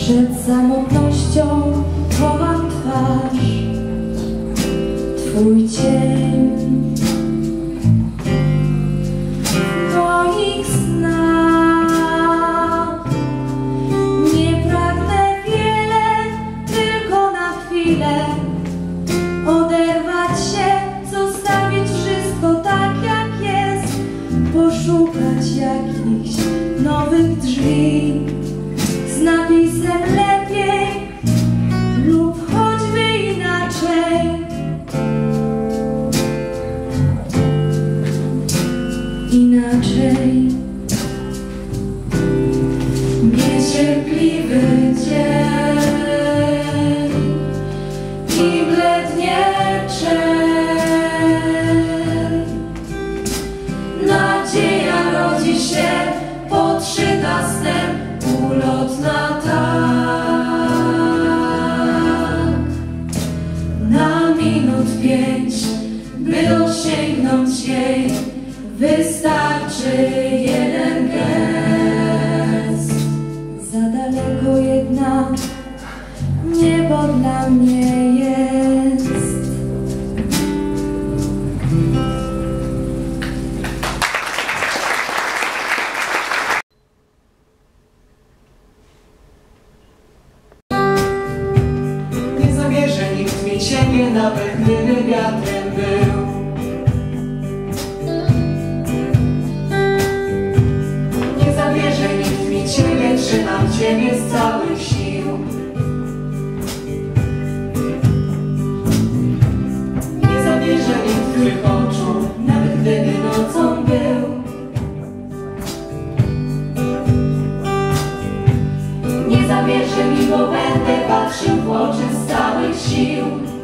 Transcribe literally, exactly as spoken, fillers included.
Przed samotnością chowam twarz, Twój cień w moich snach. Nie pragnę wiele, tylko na chwilę oderwać się, zostawić wszystko tak jak jest, poszukać jakichś nowych drzwi z napisem lepiej lub choćby inaczej. Inaczej. Niecierpliwy dzień i blednie czeń. Nadzieja rodzi się podszyta snem, ulotna tak. Na minut pięć, by dosięgnąć jej, wystarczy jeden gest. Za daleko jednak niebo dla mnie jest. Nie zabierze nikt mi ciebie, nawet gdyby wiatrem był. Ciebie, trzymam Ciebie z całych sił. Nie zabierze mi Twych oczu, nawet gdyby nocą był. Nie zabierze mi, bo będę patrzył w oczy z całych sił.